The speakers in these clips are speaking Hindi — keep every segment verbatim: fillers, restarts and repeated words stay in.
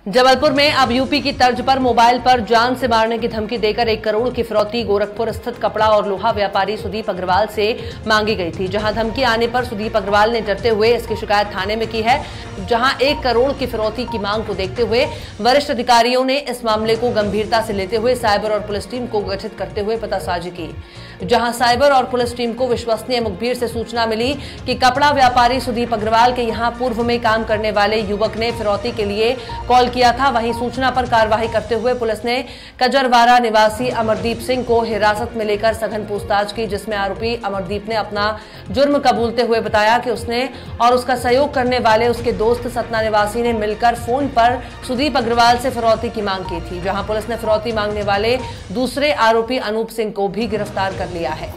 जबलपुर में अब यूपी की तर्ज पर मोबाइल पर जान से मारने की धमकी देकर एक करोड़ की फिरौती गोरखपुर स्थित कपड़ा और लोहा व्यापारी सुदीप अग्रवाल से मांगी गई थी। जहां धमकी आने पर सुदीप अग्रवाल ने डरते हुए इसकी शिकायत थाने में की है। जहां एक करोड़ की फिरौती की मांग को देखते हुए वरिष्ठ अधिकारियों ने इस मामले को गंभीरता से लेते हुए साइबर और पुलिस टीम को गठित करते हुए पतासाजी की। जहां साइबर और पुलिस टीम को विश्वसनीय मुखबिर से सूचना मिली कि कपड़ा व्यापारी सुदीप अग्रवाल के यहां पूर्व में काम करने वाले युवक ने फिरौती के लिए कॉल किया था। वहीं सूचना पर कार्रवाई करते हुए पुलिस ने कजरवाड़ा निवासी अमरदीप सिंह को हिरासत में लेकर सघन पूछताछ की, जिसमें आरोपी अमरदीप ने अपना जुर्म कबूलते हुए बताया कि उसने और उसका सहयोग करने वाले उसके दोस्त सतना निवासी ने मिलकर फोन पर सुदीप अग्रवाल से फिरौती की मांग की थी। जहां पुलिस ने फिरौती मांगने वाले दूसरे आरोपी अनूप सिंह को भी गिरफ्तार कर लिया है।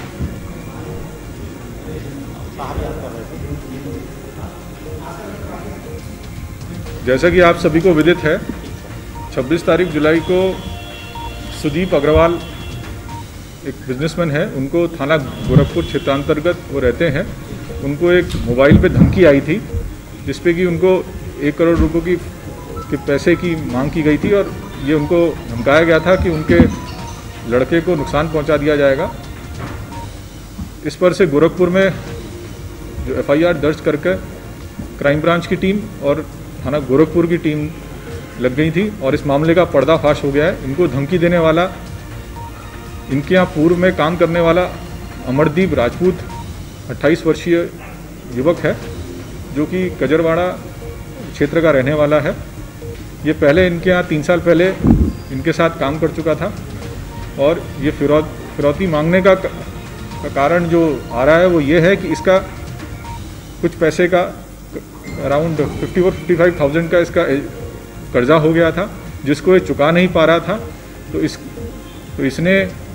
जैसा कि आप सभी को विदित है, छब्बीस तारीख जुलाई को सुदीप अग्रवाल एक बिजनेसमैन है, उनको थाना गोरखपुर क्षेत्रांतर्गत वो रहते हैं। उनको एक मोबाइल पे धमकी आई थी जिसपे कि उनको एक करोड़ रुपए की के पैसे की मांग की गई थी और ये उनको धमकाया गया था कि उनके लड़के को नुकसान पहुंचा दिया जाएगा। इस पर से गोरखपुर में जो एफ आई आर दर्ज करके क्राइम ब्रांच की टीम और थाना गोरखपुर की टीम लग गई थी और इस मामले का पर्दाफाश हो गया है। इनको धमकी देने वाला इनके यहाँ पूर्व में काम करने वाला अमरदीप राजपूत अट्ठाईस वर्षीय युवक है, जो कि कजरवाड़ा क्षेत्र का रहने वाला है। ये पहले इनके यहाँ तीन साल पहले इनके साथ काम कर चुका था और ये फिरौ फिरौती मांगने का, का कारण जो आ रहा है वो ये है कि इसका कुछ पैसे का अराउंड फिफ्टी और फिफ्टी फाइव थाउजेंड का इसका कर्जा हो गया था, जिसको ये चुका नहीं पा रहा था। तो इस तो इसने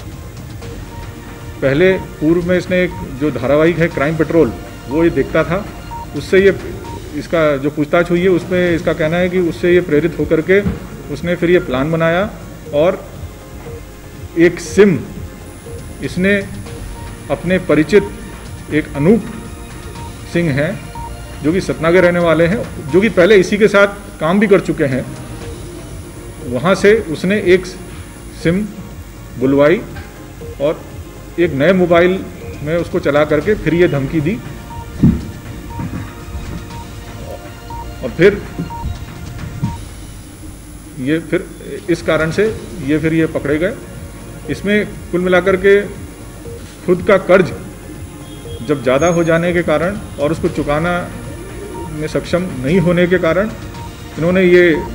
पहले पूर्व में इसने एक जो धारावाहिक है क्राइम पेट्रोल वो ये देखता था, उससे ये इसका जो पूछताछ हुई है उसमें इसका कहना है कि उससे ये प्रेरित होकर के उसने फिर ये प्लान बनाया और एक सिम इसने अपने परिचित एक अनूप सिंह हैं जो कि सतना के रहने वाले हैं, जो कि पहले इसी के साथ काम भी कर चुके हैं, वहाँ से उसने एक सिम बुलवाई और एक नए मोबाइल में उसको चला करके फिर ये धमकी दी और फिर ये फिर इस कारण से ये फिर ये पकड़े गए। इसमें कुल मिलाकर के खुद का कर्ज जब ज़्यादा हो जाने के कारण और उसको चुकाना में सक्षम नहीं होने के कारण इन्होंने ये